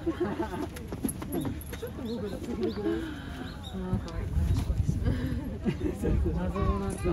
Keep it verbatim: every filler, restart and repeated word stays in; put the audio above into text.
ちょっと僕が次でくれる。ああ、可愛い。謎のなんか。